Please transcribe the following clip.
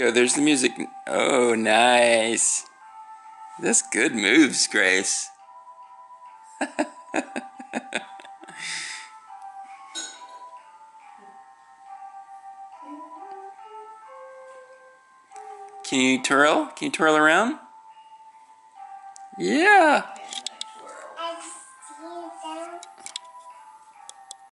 Yo, there's the music. Oh, nice. That's good moves, Grace. Can you twirl? Can you twirl around? Yeah.